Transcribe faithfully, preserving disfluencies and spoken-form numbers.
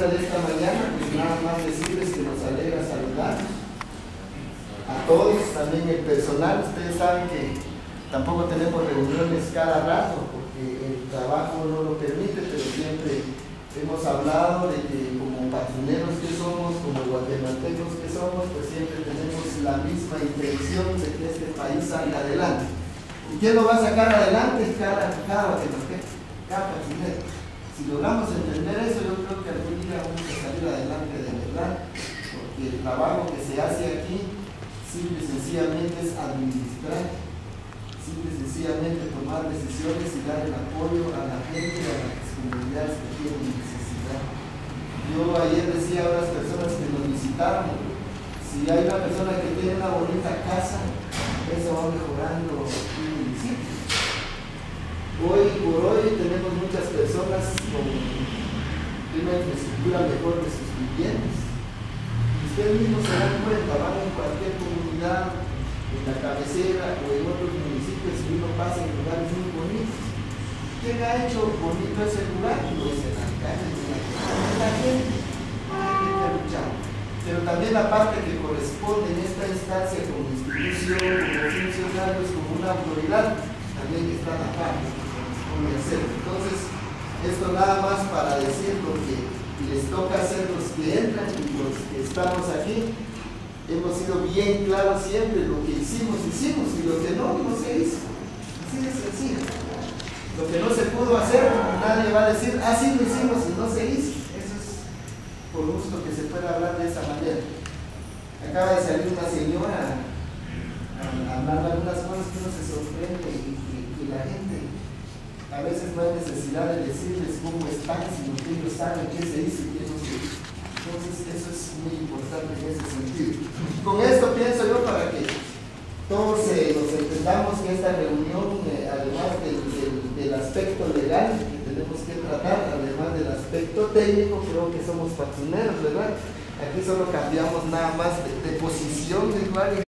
agenda de esta mañana, pues nada más decirles que nos alegra saludarnos a todos, también el personal. Ustedes saben que tampoco tenemos reuniones cada rato porque el trabajo no lo permite, pero siempre hemos hablado de que como patroneros que somos, como guatemaltecos que somos, pues siempre tenemos la misma intención de que este país salga adelante. ¿Y quién lo va a sacar adelante? Cada, cada guatemalteco, cada patronero. Si logramos entender eso, yo creo que algún día vamos a salir adelante de verdad, porque el trabajo que se hace aquí simple y sencillamente es administrar, simple y sencillamente tomar decisiones y dar el apoyo a la gente, a las comunidades que tienen necesidad. Yo ayer decía a las personas que nos visitaron, si hay una persona que tiene una bonita casa, eso va mejorando un municipio. Hoy por hoy tenemos muchas personas con una infraestructura mejor de sus viviendas. Ustedes mismos se dan cuenta, van en cualquier comunidad, en la cabecera o en otros municipios, y uno pasa en lugares muy bonitos. ¿Quién ha hecho bonito ese lugar? Pues el alcalde, la gente, la gente ha luchado. Pero también la parte que corresponde en esta instancia como institución, como funcionarios, como una autoridad, también está la parte que corresponde hacer. Entonces, esto nada más para decir lo que les toca hacer los que entran y los que estamos aquí. Hemos sido bien claros siempre, lo que hicimos, hicimos, y lo que no, no se hizo. Así de sencillo. Lo que no se pudo hacer, nadie va a decir, ah, sí lo hicimos y no se hizo. Eso es por gusto que se pueda hablar de esa manera. Acaba de salir una señora a, a hablar de algunas cosas que uno se sorprende y, y, y la gente, a veces no hay necesidad de decirles cómo están, sino que ellos saben qué se hizo y qué no se hizo. Entonces eso es muy importante en ese sentido. Con esto pienso yo para que todos eh, nos entendamos que esta reunión, eh, además del, del, del aspecto legal que tenemos que tratar, además del aspecto técnico, creo que somos patroneros, ¿verdad? Aquí solo cambiamos nada más de, de posición igual.